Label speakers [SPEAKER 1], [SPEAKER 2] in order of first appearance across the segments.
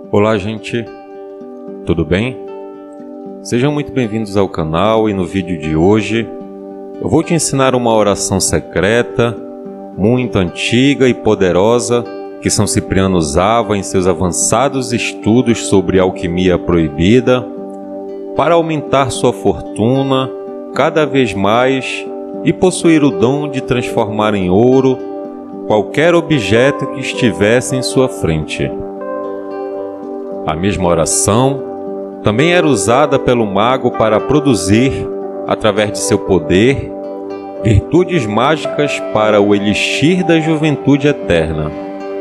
[SPEAKER 1] Olá, gente, tudo bem? Sejam muito bem-vindos ao canal e no vídeo de hoje eu vou te ensinar uma oração secreta, muito antiga e poderosa que São Cipriano usava em seus avançados estudos sobre alquimia proibida para aumentar sua fortuna cada vez mais e possuir o dom de transformar em ouro qualquer objeto que estivesse em sua frente. A mesma oração também era usada pelo mago para produzir, através de seu poder, virtudes mágicas para o elixir da juventude eterna.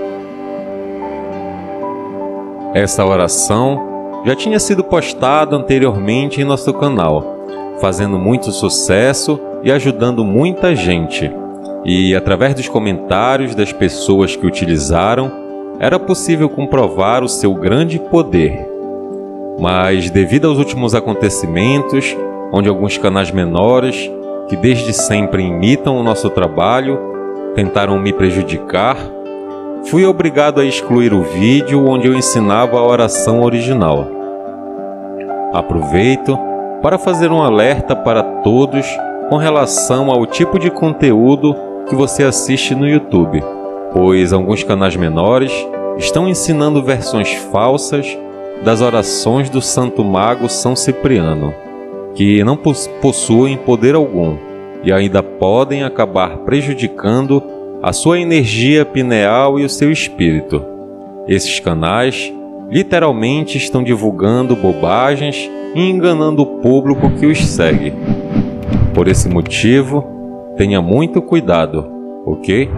[SPEAKER 1] Essa oração já tinha sido postada anteriormente em nosso canal, fazendo muito sucesso e ajudando muita gente. E através dos comentários das pessoas que utilizaram, era possível comprovar o seu grande poder. Mas devido aos últimos acontecimentos, onde alguns canais menores, que desde sempre imitam o nosso trabalho, tentaram me prejudicar, fui obrigado a excluir o vídeo onde eu ensinava a oração original. Aproveito para fazer um alerta para todos com relação ao tipo de conteúdo que você assiste no YouTube, pois alguns canais menores estão ensinando versões falsas das orações do Santo Mago São Cipriano, que não possuem poder algum e ainda podem acabar prejudicando a sua energia pineal e o seu espírito. Esses canais literalmente estão divulgando bobagens e enganando o público que os segue. Por esse motivo, tenha muito cuidado, ok?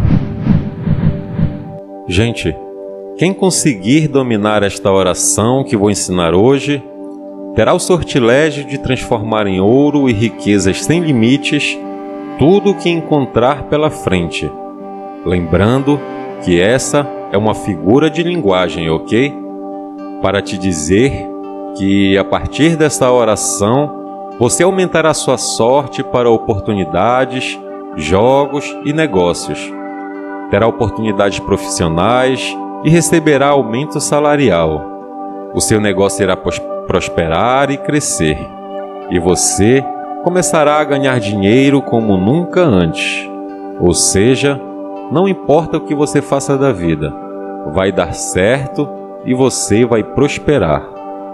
[SPEAKER 1] Gente, quem conseguir dominar esta oração que vou ensinar hoje, terá o sortilégio de transformar em ouro e riquezas sem limites tudo o que encontrar pela frente. Lembrando que essa é uma figura de linguagem, ok? Para te dizer que a partir desta oração, você aumentará sua sorte para oportunidades, jogos e negócios. Terá oportunidades profissionais e receberá aumento salarial. O seu negócio irá prosperar e crescer. E você começará a ganhar dinheiro como nunca antes. Ou seja, não importa o que você faça da vida, vai dar certo e você vai prosperar.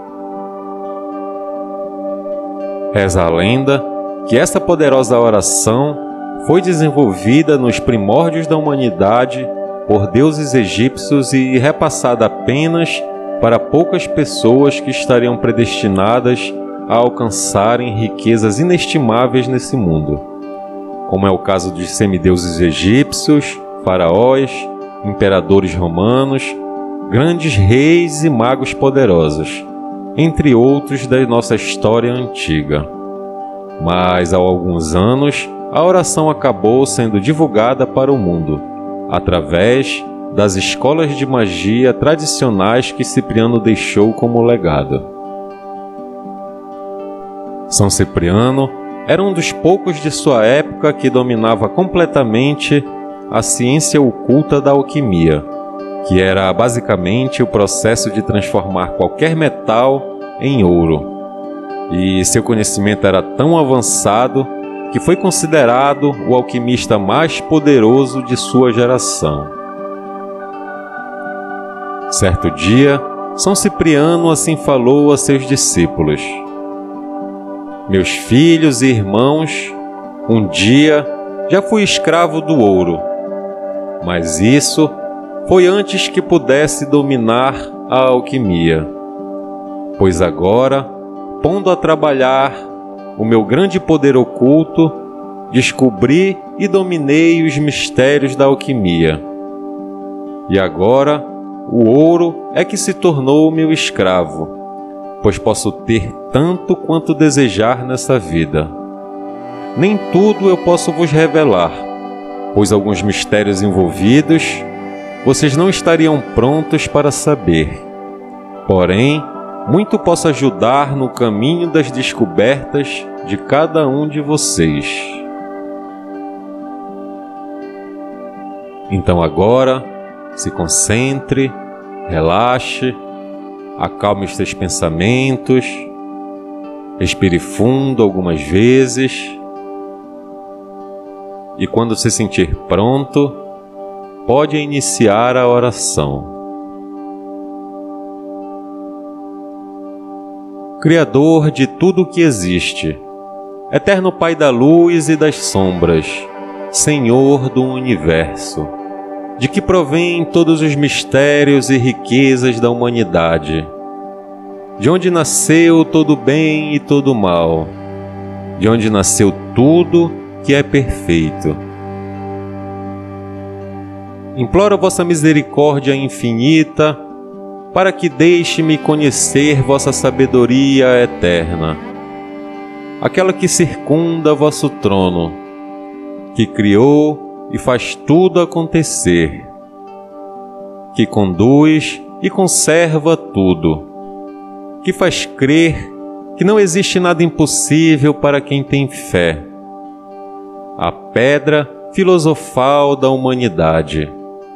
[SPEAKER 1] Reza a lenda que essa poderosa oração foi desenvolvida nos primórdios da humanidade por deuses egípcios e repassada apenas para poucas pessoas que estariam predestinadas a alcançarem riquezas inestimáveis nesse mundo, como é o caso dos semideuses egípcios, faraós, imperadores romanos, grandes reis e magos poderosos, entre outros da nossa história antiga. Mas há alguns anos, a oração acabou sendo divulgada para o mundo, através das escolas de magia tradicionais que Cipriano deixou como legado. São Cipriano era um dos poucos de sua época que dominava completamente a ciência oculta da alquimia, que era basicamente o processo de transformar qualquer metal em ouro. E seu conhecimento era tão avançado que foi considerado o alquimista mais poderoso de sua geração. Certo dia, São Cipriano assim falou a seus discípulos: meus filhos e irmãos, um dia já fui escravo do ouro, mas isso foi antes que pudesse dominar a alquimia. Pois agora, pondo a trabalhar o meu grande poder oculto, descobri e dominei os mistérios da alquimia. E agora, o ouro é que se tornou meu escravo, pois posso ter tanto quanto desejar nessa vida. Nem tudo eu posso vos revelar, pois alguns mistérios envolvidos vocês não estariam prontos para saber. Porém, muito posso ajudar no caminho das descobertas de cada um de vocês. Então agora, se concentre, relaxe Acalme os teus pensamentos, respire fundo algumas vezes e, quando se sentir pronto, pode iniciar a oração. Criador de tudo o que existe, eterno Pai da luz e das sombras, Senhor do universo, de que provém todos os mistérios e riquezas da humanidade, de onde nasceu todo bem e todo mal, de onde nasceu tudo que é perfeito. Imploro vossa misericórdia infinita, para que deixe-me conhecer vossa sabedoria eterna, aquela que circunda vosso trono, que criou e faz tudo acontecer, que conduz e conserva tudo, que faz crer que não existe nada impossível para quem tem fé, a pedra filosofal da humanidade.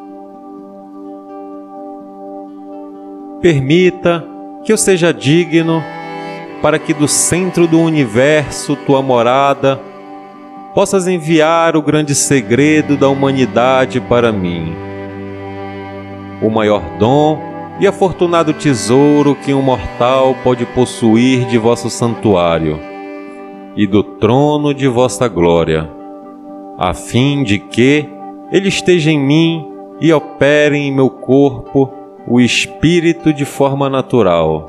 [SPEAKER 1] Permita que eu seja digno, para que do centro do universo, tua morada, possas enviar o grande segredo da humanidade para mim, o maior dom e afortunado tesouro que um mortal pode possuir de vosso santuário e do trono de vossa glória, a fim de que ele esteja em mim e opere em meu corpo o Espírito de forma natural.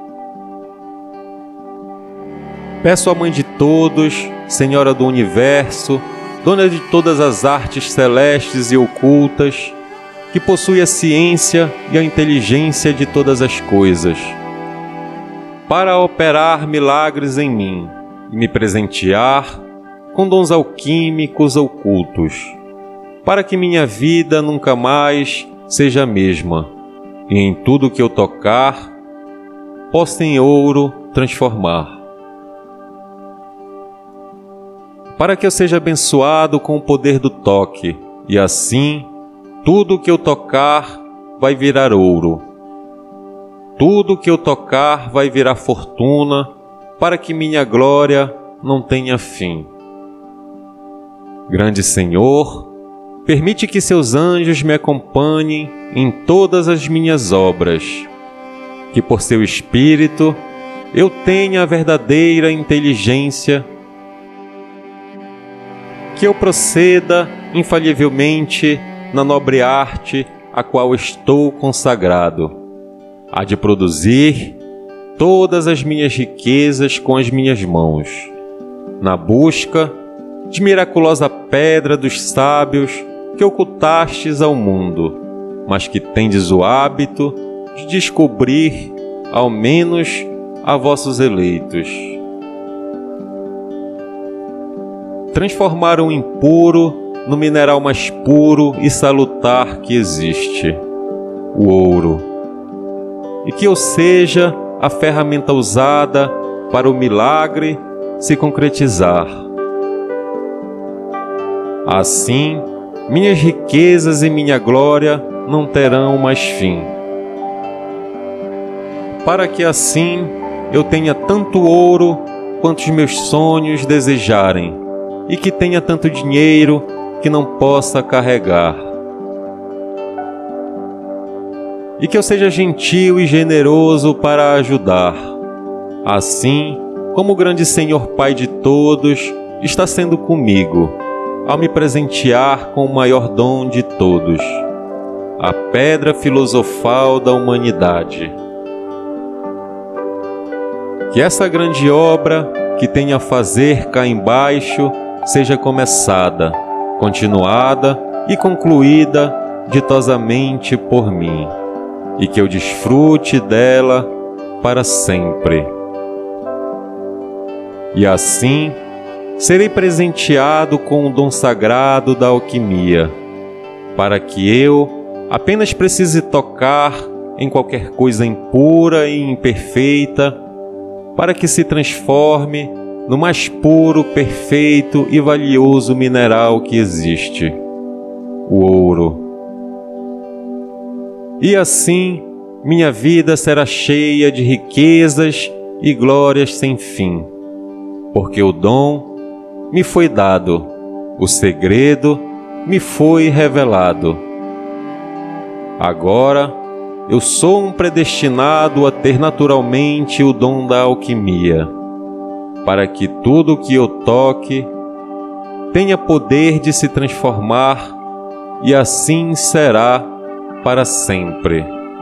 [SPEAKER 1] Peço à Mãe de todos, Senhora do Universo, Dona de todas as artes celestes e ocultas, que possui a ciência e a inteligência de todas as coisas, para operar milagres em mim e me presentear com dons alquímicos ocultos, para que minha vida nunca mais seja a mesma, e em tudo que eu tocar, possa em ouro transformar. Para que eu seja abençoado com o poder do toque, e assim, tudo que eu tocar vai virar ouro. Tudo que eu tocar vai virar fortuna, para que minha glória não tenha fim. Grande Senhor, permite que seus anjos me acompanhem em todas as minhas obras, que por seu Espírito eu tenha a verdadeira inteligência, que eu proceda infalivelmente na nobre arte a qual estou consagrado, a de produzir todas as minhas riquezas com as minhas mãos, na busca de miraculosa pedra dos sábios que ocultastes ao mundo, mas que tendes o hábito de descobrir, ao menos, a vossos eleitos. Transformar o impuro no mineral mais puro e salutar que existe, o ouro, e que eu seja a ferramenta usada para o milagre se concretizar. Assim, minhas riquezas e minha glória não terão mais fim. Para que assim eu tenha tanto ouro quanto os meus sonhos desejarem, e que tenha tanto dinheiro que não possa carregar. E que eu seja gentil e generoso para ajudar, assim como o grande Senhor Pai de todos está sendo comigo, ao me presentear com o maior dom de todos, a pedra filosofal da humanidade. Que essa grande obra que tenho a fazer cá embaixo seja começada, continuada e concluída ditosamente por mim, e que eu desfrute dela para sempre. E assim serei presenteado com o dom sagrado da alquimia, para que eu apenas precise tocar em qualquer coisa impura e imperfeita, para que se transforme no mais puro, perfeito e valioso mineral que existe, o ouro. E assim minha vida será cheia de riquezas e glórias sem fim, porque o dom me foi dado, o segredo me foi revelado. Agora eu sou um predestinado a ter naturalmente o dom da alquimia, para que tudo o que eu toque tenha poder de se transformar, e assim será para sempre.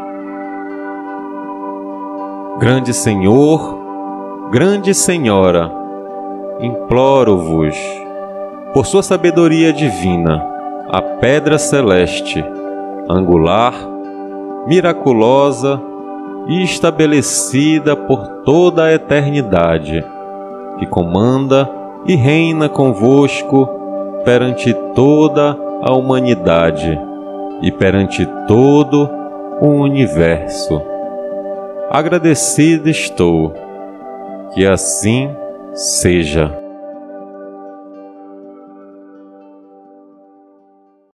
[SPEAKER 1] Grande Senhor, grande Senhora, imploro-vos, por sua sabedoria divina, a pedra celeste, angular, miraculosa e estabelecida por toda a eternidade, que comanda e reina convosco perante toda a humanidade e perante todo o universo. Agradecido estou, que assim seja.